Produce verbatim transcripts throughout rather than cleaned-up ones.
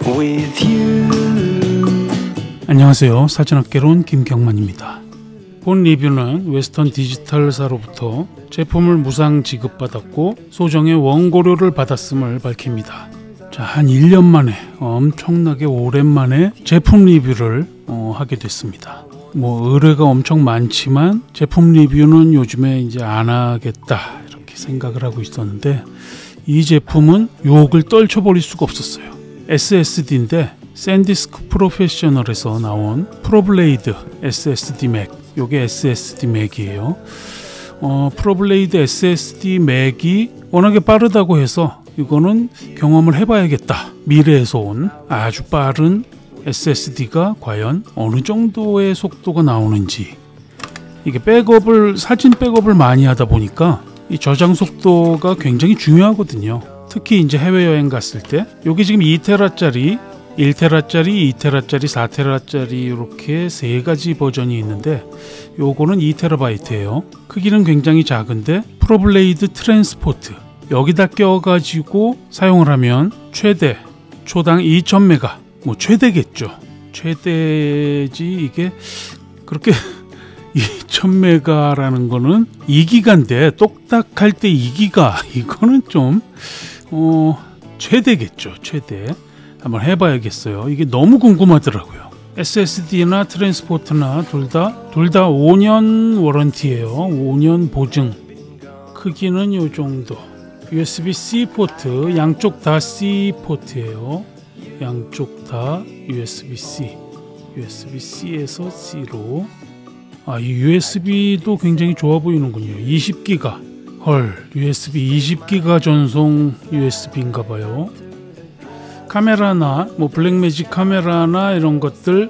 with you. 안녕하세요. 사진학개론 김경만입니다. 본 리뷰는 웨스턴 디지털사로부터 제품을 무상 지급받았고 소정의 원고료를 받았음을 밝힙니다. 자, 한 일 년 만에 엄청나게 오랜만에 제품 리뷰를 어, 하게 됐습니다. 뭐 의뢰가 엄청 많지만 제품 리뷰는 요즘에 이제 안 하겠다 이렇게 생각을 하고 있었는데 이 제품은 유혹을 떨쳐버릴 수가 없었어요. 에스에스디인데 샌디스크 프로페셔널에서 나온 프로블레이드 에스에스디 맥, 요게 에스에스디 맥이에요. 어, 프로블레이드 에스에스디 맥이 워낙에 빠르다고 해서 이거는 경험을 해봐야겠다. 미래에서 온 아주 빠른 에스에스디가 과연 어느 정도의 속도가 나오는지. 이게 백업을 사진 백업을 많이 하다 보니까 이 저장 속도가 굉장히 중요하거든요. 특히 이제 해외여행 갔을 때 여기 지금 이 테라짜리, 일 테라짜리, 이 테라짜리, 사 테라짜리 이렇게 세 가지 버전이 있는데 요거는 이 테라바이트예요. 크기는 굉장히 작은데 프로블레이드 트랜스포트 여기다 껴가지고 사용을 하면 최대 초당 이천 메가, 뭐 최대겠죠. 최대지 이게 그렇게 이천 메가라는 거는 이 기가인데 똑딱할 때 이 기가 이거는 좀 어, 최대겠죠. 최대. 한번 해봐야겠어요. 이게 너무 궁금하더라고요. 에스에스디나 트랜스포트나 둘 다 둘 다 오 년 워런티예요. 오 년 보증. 크기는 요 정도. 유에스비-C 포트 양쪽 다 C 포트예요. 양쪽 다 유에스비-C. 유에스비-C에서 C로. 아, 이 유에스비도 굉장히 좋아 보이는군요. 이십 기가. 헐, 유에스비 이십 기가 전송 유에스비인가 봐요. 카메라나 뭐 블랙매직 카메라나 이런 것들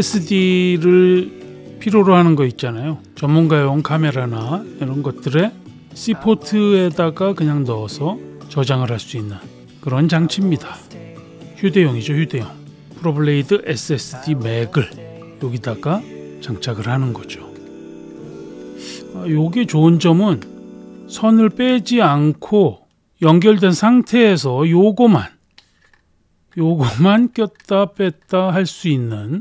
에스에스디를 필요로 하는 거 있잖아요. 전문가용 카메라나 이런 것들에 C 포트에다가 그냥 넣어서 저장을 할 수 있는 그런 장치입니다. 휴대용이죠. 휴대용. 프로블레이드 에스에스디 맥을 여기다가 장착을 하는 거죠. 아, 요게 좋은 점은 선을 빼지 않고 연결된 상태에서 요거만 요거만 꼈다 뺐다 할 수 있는,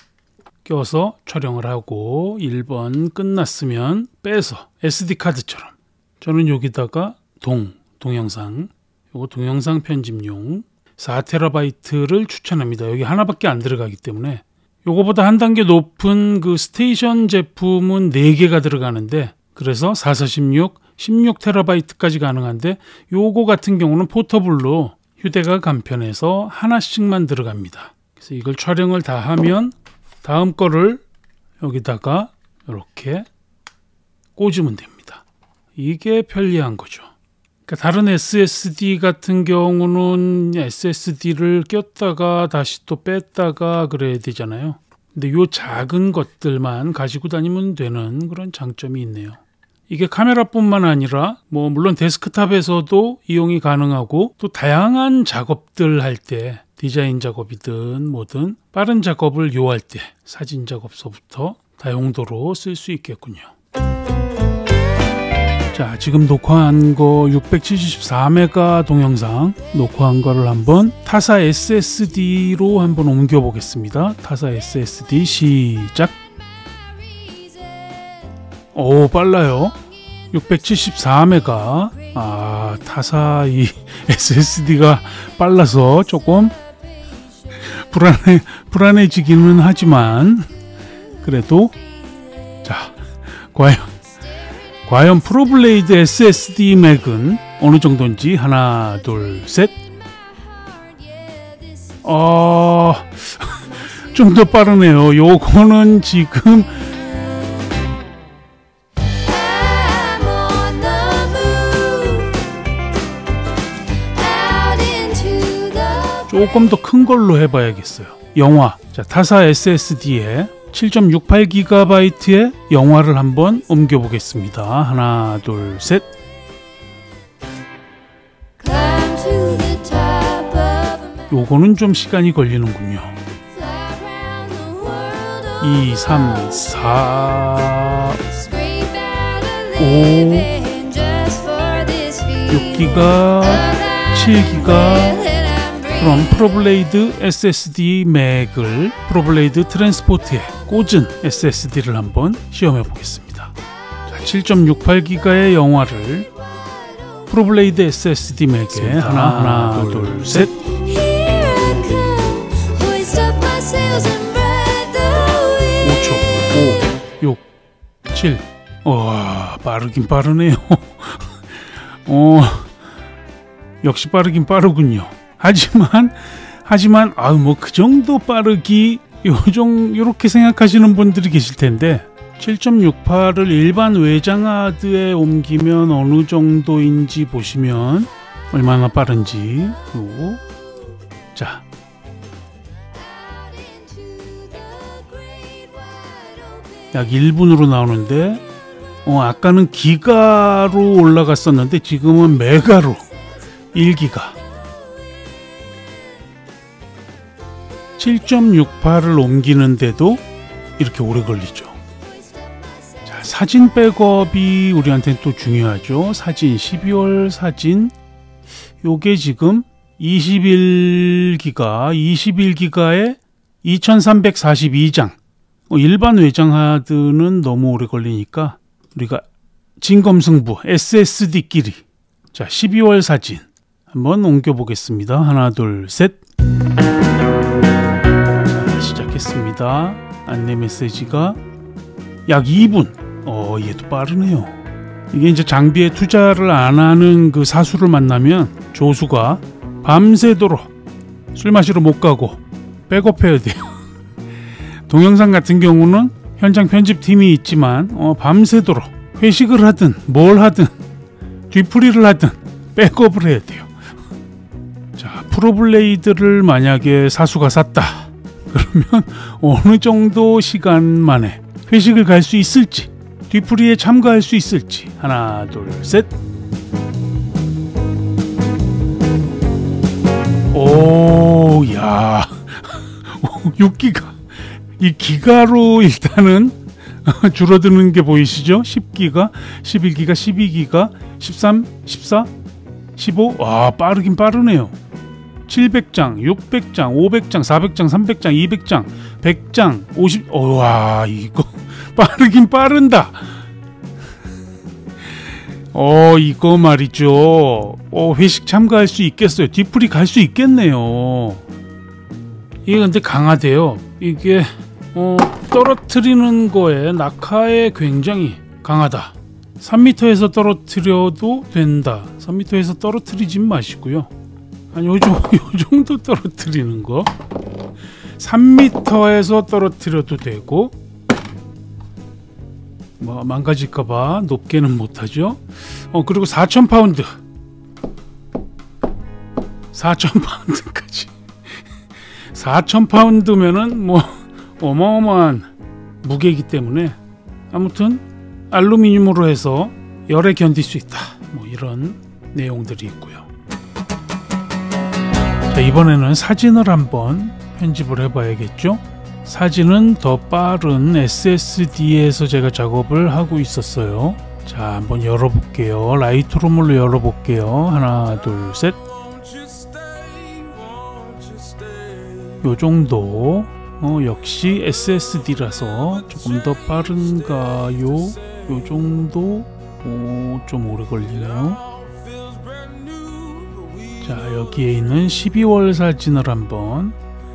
껴서 촬영을 하고 일 번 끝났으면 빼서 에스디 카드처럼. 저는 여기다가 동, 동영상, 요거 동영상 편집용 사 테라바이트를 추천합니다. 여기 하나밖에 안 들어가기 때문에. 요거보다 한 단계 높은 그 스테이션 제품은 네 개가 들어가는데 그래서 사, 사, 십육, 십육 테라바이트까지 가능한데 요거 같은 경우는 포터블로 휴대가 간편해서 하나씩만 들어갑니다. 그래서 이걸 촬영을 다 하면 다음 거를 여기다가 이렇게 꽂으면 됩니다. 이게 편리한 거죠. 그러니까 다른 에스에스디 같은 경우는 에스에스디를 꼈다가 다시 또 뺐다가 그래야 되잖아요. 근데 요 작은 것들만 가지고 다니면 되는 그런 장점이 있네요. 이게 카메라뿐만 아니라 뭐 물론 데스크탑에서도 이용이 가능하고 또 다양한 작업들 할 때 디자인 작업이든 뭐든 빠른 작업을 요할 때 사진 작업서부터 다용도로 쓸 수 있겠군요. 자, 지금 녹화한 거 육백칠십사 메가 동영상 녹화한 거를 한번 타사 에스에스디로 한번 옮겨 보겠습니다. 타사 에스에스디 시작. 오, 빨라요. 육백칠십사 메가. 아, 타사 이 에스에스디가 빨라서 조금 불안해, 불안해지기는 하지만 그래도. 자, 과연 과연 프로블레이드 에스에스디 맥은 어느 정도인지. 하나, 둘, 셋. 어, 좀 더 빠르네요. 요거는 지금 조금 더 큰 걸로 해봐야겠어요. 영화. 자, 타사 에스에스디에 칠 점 육팔 기가바이트의 영화를 한번 옮겨 보겠습니다. 하나, 둘, 셋. 요거는 좀 시간이 걸리는군요. 이, 삼, 사, 오, 육 기가, 칠 기가, 그럼 프로블레이드 에스에스디 맥을 프로블레이드 트랜스포트에 꽂은 에스에스디를 한번 시험해 보겠습니다. 칠 점 육팔 기가의 영화를 프로블레이드 에스에스디 맥에 하나, 하나, 둘, 셋. 오 초, 오, 육, 칠. 와, 빠르긴 빠르네요. 어, 역시 빠르긴 빠르군요. 하지만 하지만 아유 뭐 그 정도 빠르기 요정 요렇게 생각하시는 분들이 계실 텐데 칠 점 육팔을 일반 외장하드에 옮기면 어느 정도인지 보시면 얼마나 빠른지. 요. 자, 약 일 분으로 나오는데 어, 아까는 기가로 올라갔었는데 지금은 메가로 일 기가. 칠 점 육팔을 옮기는데도 이렇게 오래 걸리죠. 자, 사진 백업이 우리한테는 또 중요하죠. 사진 십이월 사진 요게 지금 이십일 기가 이십일 기가에 이천삼백사십이 장. 어, 일반 외장 하드는 너무 오래 걸리니까 우리가 진검승부 에스에스디끼리 자 십이월 사진 한번 옮겨 보겠습니다. 하나 둘 셋. 자, 시작했습니다. 안내 메시지가 약 이 분. 어 얘도 빠르네요. 이게 이제 장비에 투자를 안 하는 그 사수를 만나면 조수가 밤새도록 술 마시러 못 가고 백업해야 돼요. 동영상 같은 경우는 현장 편집팀이 있지만 어, 밤새도록 회식을 하든 뭘 하든 뒤풀이를 하든 백업을 해야 돼요. 자, 프로블레이드를 만약에 사수가 샀다 그러면 어느 정도 시간 만에 회식을 갈 수 있을지 뒤풀이에 참가할 수 있을지. 하나 둘 셋. 오, 야 육 기가. 이 기가로 일단은 줄어드는 게 보이시죠? 십 기가, 십일 기가, 십이 기가, 십삼, 십사, 십오. 와, 빠르긴 빠르네요. 칠백 장, 육백 장, 오백 장, 사백 장, 삼백 장, 이백 장, 백 장, 오십. 어, 와, 이거 빠르긴 빠른다. 어, 이거 말이죠. 어, 회식 참가할 수 있겠어요. 뒤풀이 갈 수 있겠네요. 이게 근데 강하대요. 이게 어, 떨어뜨리는 거에 낙하에 굉장히 강하다. 삼 미터에서 떨어뜨려도 된다. 삼 미터에서 떨어뜨리진 마시고요. 한 요, 요 정도 떨어뜨리는 거. 삼 미터에서 떨어뜨려도 되고 뭐 망가질까봐 높게는 못하죠. 어 그리고 사천 파운드 사천 파운드까지 사천 파운드면은 뭐 어마어마한 무게이기 때문에 아무튼 알루미늄으로 해서 열에 견딜 수 있다. 뭐 이런 내용들이 있고요. 자, 이번에는 사진을 한번 편집을 해봐야겠죠. 사진은 더 빠른 에스에스디에서 제가 작업을 하고 있었어요. 자, 한번 열어볼게요. 라이트룸을 열어볼게요. 하나 둘 셋. 요정도. 어, 역시 에스에스디라서 조금 더 빠른가요? 요정도. 오, 좀 오래 걸리네요. 자, 여기에 있는 십이월 사진을 한번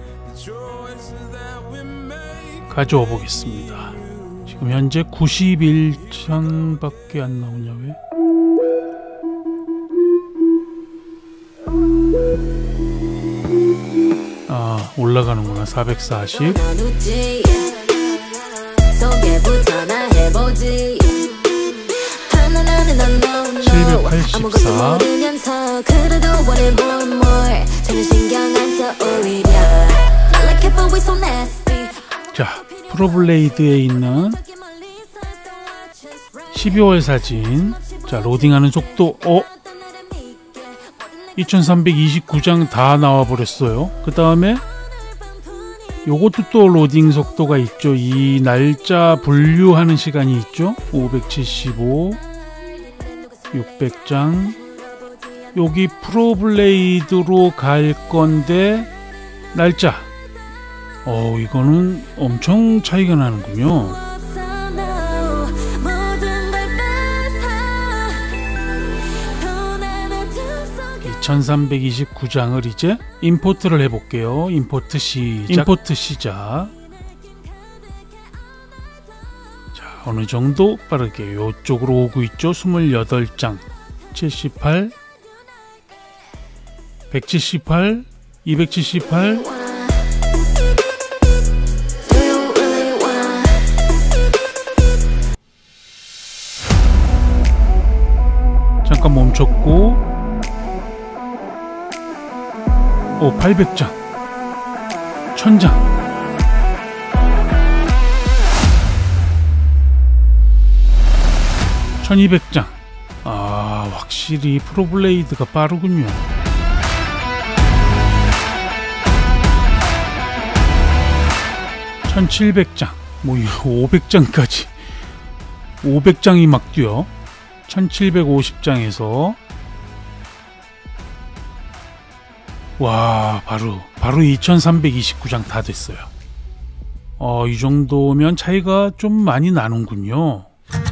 가져와 보겠습니다. 지금 현재 구십일 장밖에 안 나오냐 왜? 아, 올라가는구나. 사백사십. 칠백팔십사. 자, 프로블레이드에 있는 십이월 사진. 자, 로딩하는 속도. 어? 이천삼백이십구 장 다 나와 버렸어요. 그 다음에 요것도 또 로딩 속도가 있죠. 이 날짜 분류하는 시간이 있죠. 오백칠십오, 육백 장, 여기 프로블레이드로 갈 건데 날짜, 어 이거는 엄청 차이가 나는군요. 이천삼백이십구 장을 이제 임포트를 해볼게요. 임포트 시작. 임포트 시작. 자, 어느 정도 빠르게 이쪽으로 오고 있죠. 이십팔 장, 칠십팔, 백칠십팔, 이백칠십팔. 잠깐 멈췄고, 오, 팔백 장, 천 장, 천이백 장. 아, 확실히 프로블레이드가 빠르군요. 천칠백 장, 뭐 오백 장까지, 오백 장이 막 뛰어. 천칠백오십 장에서 와, 바로 바로 이천삼백이십구 장 다 됐어요. 어, 이 정도면 차이가 좀 많이 나는군요.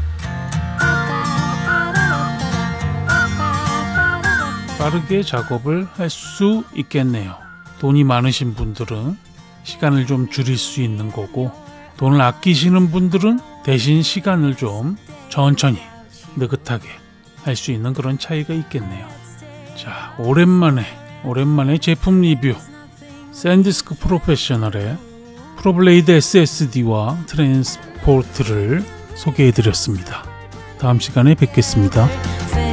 빠르게 작업을 할 수 있겠네요. 돈이 많으신 분들은 시간을 좀 줄일 수 있는 거고, 돈을 아끼시는 분들은 대신 시간을 좀 천천히 느긋하게 할 수 있는 그런 차이가 있겠네요. 자, 오랜만에 오랜만에 제품 리뷰, 샌디스크 프로페셔널의 프로블레이드 에스에스디와 트랜스포트를 소개해드렸습니다. 다음 시간에 뵙겠습니다.